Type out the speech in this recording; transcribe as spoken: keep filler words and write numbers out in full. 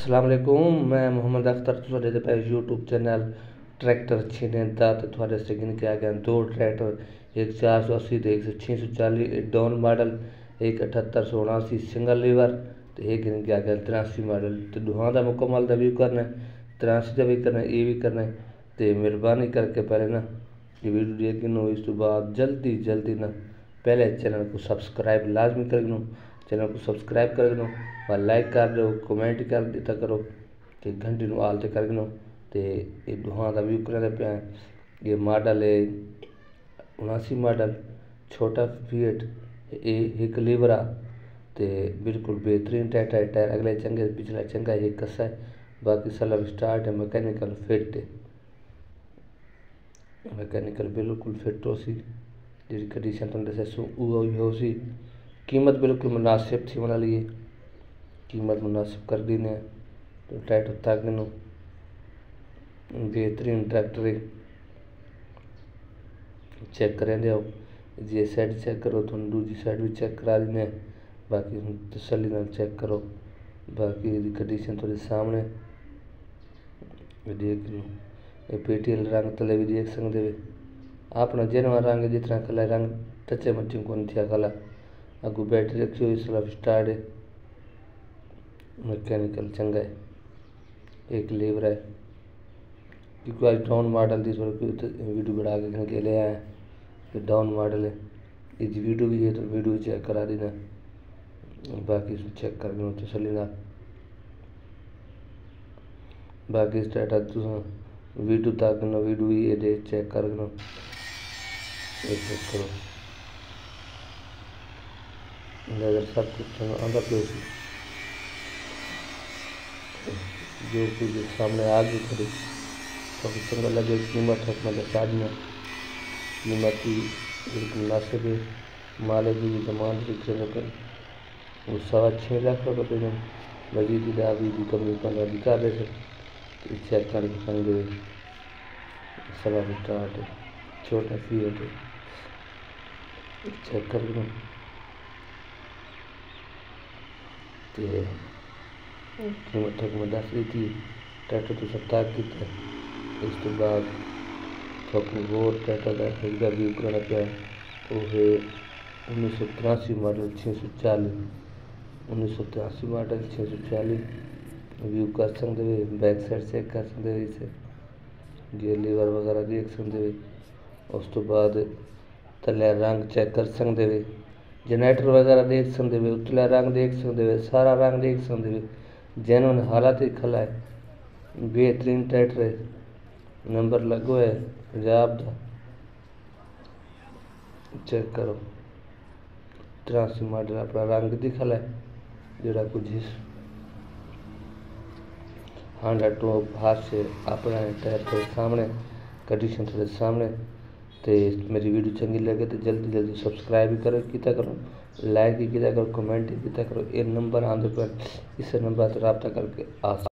अस्सलाम वालेकुम, मैं मोहम्मद अख्तर थोड़े दे पे यूट्यूब चैनल ट्रैक्टर छीने दा ते थोड़े से गिन के आ गया दो ट्रैक्टर, एक चार सौ अस्सी तो एक सौ छः सौ चालीस, एक डाउन मॉडल, एक अठहत्तर सौ उनासी सिंगल लीवर, तो एक गिन के आ गया तिरासी मॉडल। तो दुआ का मुकम्मल का भी करना है, तिरासी का भी करना है, ये भी करना है। तो मेहरबानी करके पहले ना ये वीडियो देख लो, इस तो बाद जल्दी जल्दी ना पहले चैनल को सब्सक्राइब लाजमी कर लो, चैनल को सब्सक्राइब कर लो और लाइक कर दो, कमेंट कर दिता करो कि घंटी ਨੂੰ आलते कर लो। तो ये दुआ का व्यू कर पे ये मॉडल है उनासी मॉडल छोटा फीएट ये एक लीवरा, तो बिल्कुल बेहतरीन टायर है, टायर अगले चंगे पिछला चंगा है, कसा है, बाकी सलब स्टार्ट है, मैकेनिकल फिट है, मैकेनिकल बिल्कुल फिट हो सी जी कंडीशन तुम दसो हो सी। कीमत बिल्कुल मुनासिब थी बना लिए, कीमत मुनासिब कर दी ने तो ट्रैक्टर तक नो बेहतरीन ट्रैक्टर है। चेक करें दो जी साइड चेक करो, तुम दूसरी साइड भी चेक करा देने, बाकी तसली ना चेक करो, बाकी कंडीशन थोड़ी सामने देख लो। ये पेटीएल रंग तले भी देख सकते हो, अपना जेनवा रंग जितना कलर रंग टचे मच्छी को नहीं थिया कला। अगू बैटरी रखी हुई स्लब स्टार्ट है, मैकेनिकल चंगा है, एक लीवर है क्योंकि आज डाउन मॉडल थी थोड़ी वीडियो बढ़ा के के ले आया कि डाउन मॉडल है। ये वीडियो भी है तो वीडियो चेक करा देना, बाकी चेक कर लो तसली ना, बाकी स्टेटस वीडियो तक नो वीडियो ये दे चेक कर लो, ये चेक करो अगर सब कुछ अंदर पे जो कुछ सामने आ गई खड़ी तो चंगा लगे। कीमत है मतलब चार्ज में कीमत की बिल्कुल मुनासिब है, माले की डिमांड की वो सवा छः लाख रुपये पे मजीद दावी की कमी पंद्रह दिखा दे सकते चेक करके संगे सवा स्टार्ट है, छोटा फीएट है, चेक कर लो। तो कीमत तक मैं दस रही थी ट्रैक्टर तो सत्ता की था, इस तो बाद तो और ट्रैक्टर का एक व्यू करना पाया वो है उन्नीस सौ तिरासी मॉडल छः सौ चालीस, उन्नीस सौ तिरासी मॉडल छः सौ चालीस व्यू कर सकते हुए, बैक साइड चेक कर सकते हुए, इसे गियर लीवर वगैरह देख सकते हुए, उस तो बाद तले रंग चेक कर सकते हुए, जनरेटर वगैरह देख सकते हुए, उतला रंग देख सकते हुए, सारा रंग देख सकते हुए, जेनुइन हालात ही खला है, बेहतरीन ट्रैक्टर है, नंबर लगो है पंजाब का, चेक करो तिरासी मॉडल अपना रंग दिखला है जोड़ा कुछ हंड्रेड टॉप हाथ से अपना टायर के सामने कंडीशन थोड़े सामने। तो मेरी वीडियो चंगी लगे तो जल्दी जल्दी सब्सक्राइब भी करो किया करो, लाइक भी किया करो, कमेंट भी किया करो। ये नंबर आने पर इस नंबर पर रब्ता करके आ